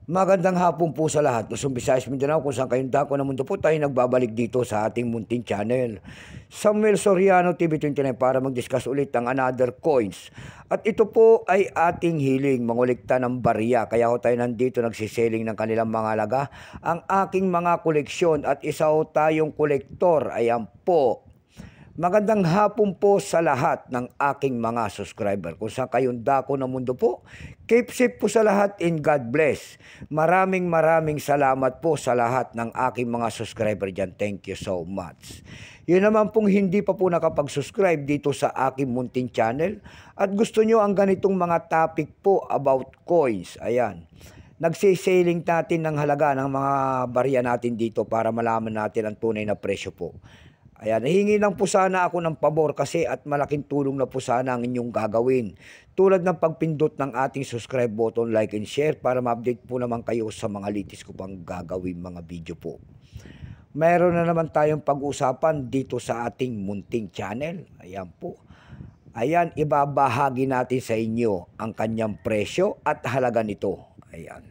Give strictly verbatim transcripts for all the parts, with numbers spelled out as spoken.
Magandang hapon po sa lahat. Luzon, Visayas, Mindanao, kung saan kayong dako ng mundo po tayo nagbabalik dito sa ating munting channel. Samuel Soriano, T V twenty-nine, para mag-discuss ulit ng another coins. At ito po ay ating hiling, mangulikta ng barya. Kaya ho tayo nandito nagsiselling ng kanilang mga laga. Ang aking mga koleksyon at isa ho tayong kolektor. Ayan po. Magandang hapon po sa lahat ng aking mga subscriber. Kung saan kayong dako ng mundo po, keep safe po sa lahat and God bless. Maraming maraming salamat po sa lahat ng aking mga subscriber dyan. Thank you so much. Yun naman pong hindi pa po nakapag-subscribe dito sa aking munting channel at gusto nyo ang ganitong mga topic po about coins. Ayan. Nagsiselling natin ng halaga ng mga barya natin dito para malaman natin ang tunay na presyo po. Ayan, nahingi lang po sana ako ng pabor kasi at malaking tulong na po sana ang inyong gagawin. Tulad ng pagpindot ng ating subscribe button, like and share para ma-update po naman kayo sa mga latest ko pang gagawin mga video po. Mayroon na naman tayong pag-usapan dito sa ating munting channel. Ayan po. Ayan, ibabahagi natin sa inyo ang kanyang presyo at halaga nito. Ayan.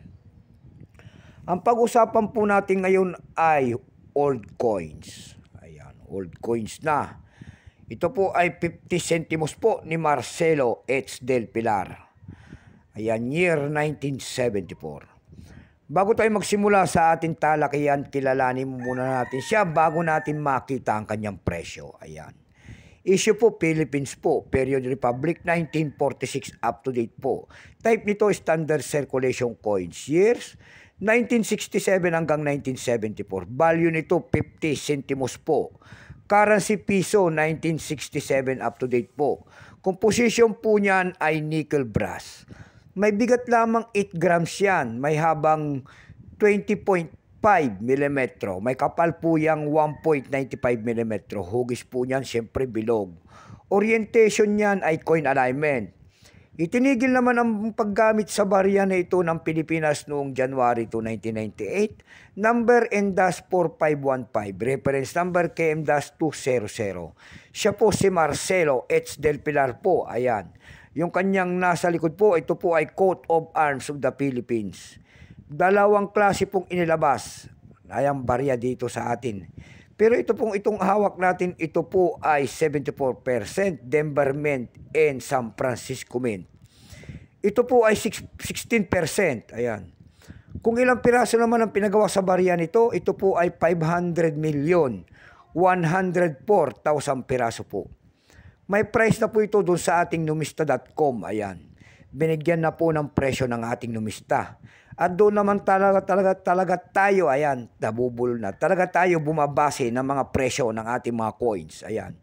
Ang pag-usapan po natin ngayon ay old coins. Old coins na. Ito po ay fifty centimos po ni Marcelo H. Del Pilar. Ayan, year nineteen seventy-four. Bago tayo magsimula sa ating talakihan, kilalanin muna natin siya bago natin makita ang kanyang presyo. Ayan. Issue po, Philippines po. Period Republic, nineteen forty-six, up to date po. Type nito, standard circulation coins. Years, nineteen sixty-seven hanggang nineteen seventy-four. Value nito, fifty centimos po. Currency piso, nineteen sixty-seven, up to date po. Composition po niyan ay nickel brass. May bigat lamang eight grams yan. May habang twenty point five milimetro. May kapal po yang one point nine five milimetro. Hugis po niyan, siyempre bilog. Orientation niyan ay coin alignment. Itinigil naman ang paggamit sa barya na ito ng Pilipinas noong January two, nineteen ninety-eight. Number N four five one five. Reference number K M two hundred. Siya po si Marcelo H. Del Pilar po. Ayan. Yung kanyang nasa likod po, ito po ay coat of arms of the Philippines. Dalawang klase pong inilabas. Ayan, barya dito sa atin. Pero ito pong itong hawak natin, ito po ay seventy-four percent Denver Mint and San Francisco Mint. Ito po ay sixteen percent. Ayan. Kung ilang piraso naman ang pinagawa sa barya nito, ito po ay five hundred million one hundred four thousand piraso po. May price na po ito doon sa ating numista dot com. Ayan. Binigyan na po ng presyo ng ating numista. At doon naman talaga, talaga, talaga tayo, ayan, nabubulol na. Talaga tayo bumabase ng mga presyo ng ating mga coins. Ayan.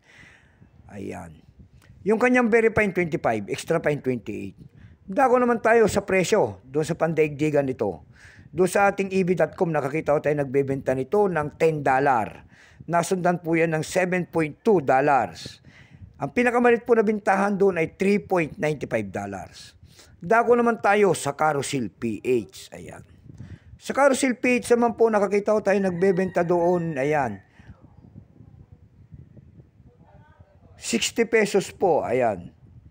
Ayan. Yung kanyang very fine twenty-five, extra fine twenty-eight. Dako naman tayo sa presyo, doon sa pandaigdigan nito. Doon sa ating E B dot com, nakakita ko tayo nagbebenta nito ng ten dollars. Nasundan po yan ng seven point two dollars. Ang pinakamalit po na bintahan doon ay three point nine five dollars. Dako naman tayo sa Carousel P H. Ayan. Sa Carousel P H naman po, nakakita ko tayo nagbebenta doon. Ayan. sixty pesos po. Ayan.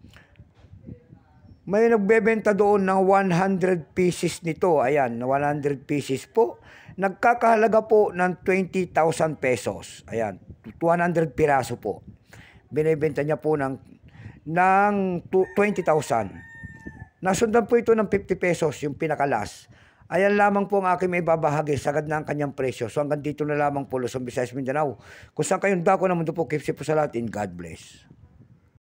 May nagbebenta doon ng one hundred pieces nito. Ayan. one hundred pieces po. Nagkakahalaga po ng twenty thousand pesos. Ayan. one hundred piraso po. Binibenta niya po ng, ng twenty thousand. Nasundan po ito ng fifty pesos, yung pinakalas. Ayan lamang po ang aking may babahagi, sagad na ang kanyang presyo. So hanggang dito na lamang po, Luzon, Visayas, Mindanao. Kung saan kayong dako na mundo po, keep safe po sa lahat, and God bless.